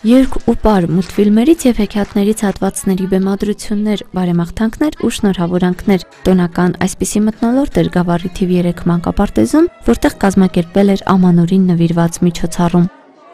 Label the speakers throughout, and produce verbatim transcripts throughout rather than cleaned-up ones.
Speaker 1: Երգ ու պար մուլտֆիլմերից և հեքիաթներից հատվածների բեմադրություններ, բարեմաղթանքներ ու շնորհավորանքներ։ Տոնական այսպիսի մթնոլորտ էր Գավառի թիվ երեք մանկապարտեզում, որտեղ կազմակերպվել էր Ամանորին նվիրված միջոցառում։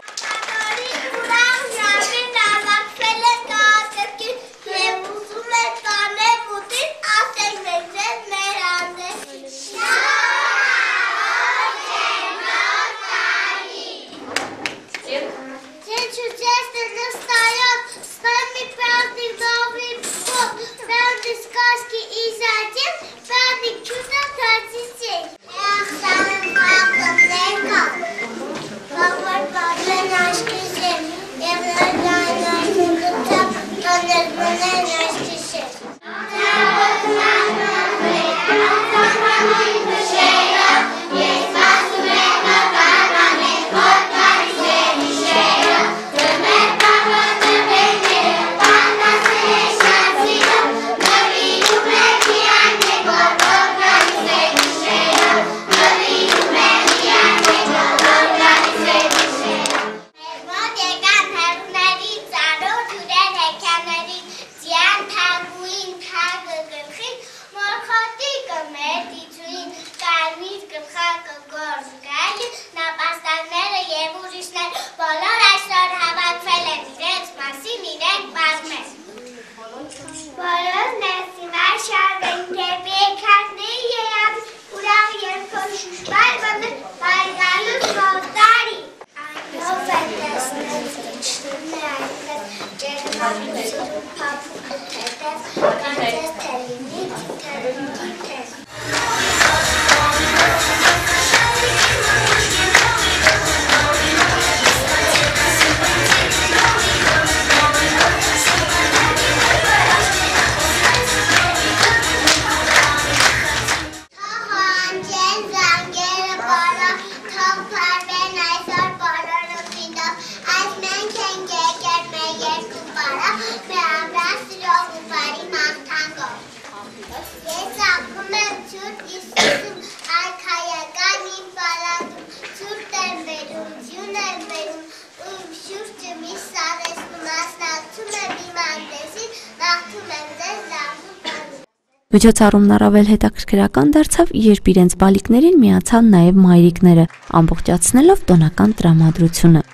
Speaker 1: Միջոցառումն առավել հետաքրքրական դարձավ, երբ իրենց բալիկներին միացան նաև մայրիկները, ամբողջացնելով տոնական տրամադրությունը։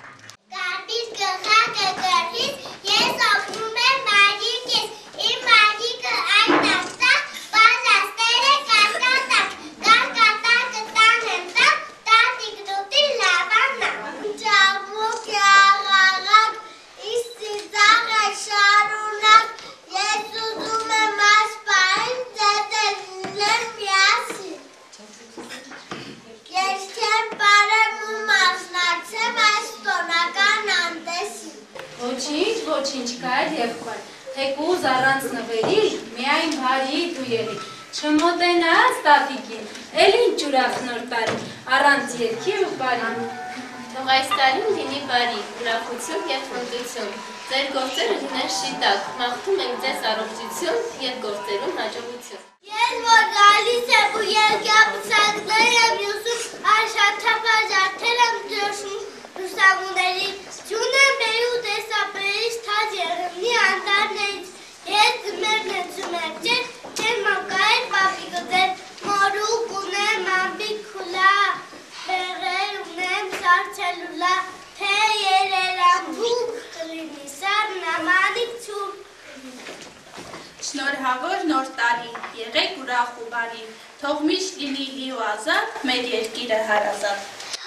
Speaker 2: Ոչինչ կա էլ եղբայր, թեկուզ առանց նվերի, միայն բարի դու ելի, չմոտենաս տատիկին, էլ ինչ ուրախ նոր տարի, առանց երգի ու բարի։
Speaker 3: Թող այս տարին լինի բարի, ուրախություն և ֆրունդություն, ձեր գործերը լինեն շիտակ, մաղթում ենք ձեզ առողջություն և գործերում հաջողություն։
Speaker 4: Ես որ գալիս եմ ու երկապսակներ եմ յուսում, արշաթապար ջարդեր եմ դրոշում լուսամուների, ջուն եմ բերու տեսապերից թազ եղմնի անտարներից, ես ձմերն եմ ձմեր ջեր, ջեր մանկայր պապիկը ձեր, մորուկ ունեմ ամբիկ խուլա, բեղեր ունեմ սարցելուլա, թե երերան բուկ կլինի սար նամանիկ ծում։
Speaker 5: Շնորհավոր նոր տարի, եղեք ուրախ ու բարի, թող միշտ լինի լի ու ազատ, մեր երկիրը հարազատ։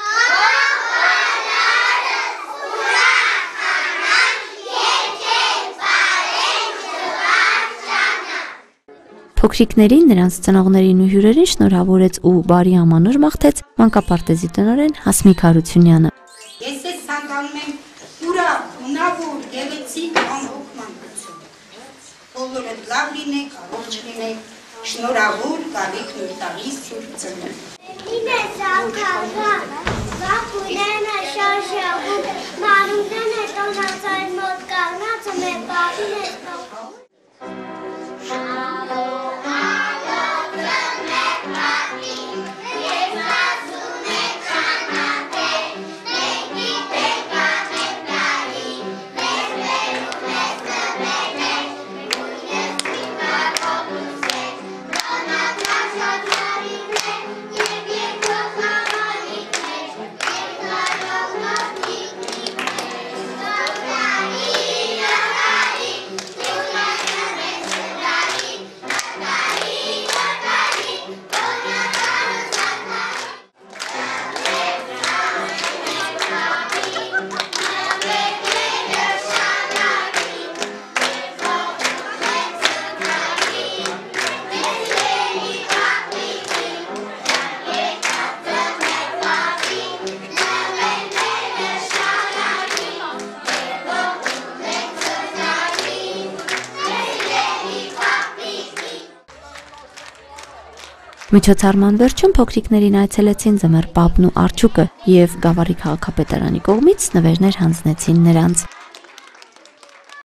Speaker 1: Փոքրիկներին, նրանց ծնողներին ու հյուրերին շնորհավորեց ու բարի ամանոր մաղթեց մանկապարտեզի տնօրեն Հասմիկ Հարությունյանը։
Speaker 6: Ես ես ցանկանում եմ ուրախ, ունավոր, գեղեցիկ ամբողջ մանկություն։ Բոլորը լավ լինեք, առողջ լինեք, շնորհավոր գալիք նոր տարի սուրբ ծնունդ։
Speaker 4: Ինը զանգավա, վախույնենը շարժաղում, մանունդեն հետո նացային մոտ կաղնացը մեր բաղին է ստողում։
Speaker 7: Մենք
Speaker 1: Միջոցառման վերջում փոքրիկներին այցելեցին Ձմեռ պապն ու Արջուկը եւ Գավառի քաղաքապետարանի կողմից նվերներ հանձնեցին նրանց։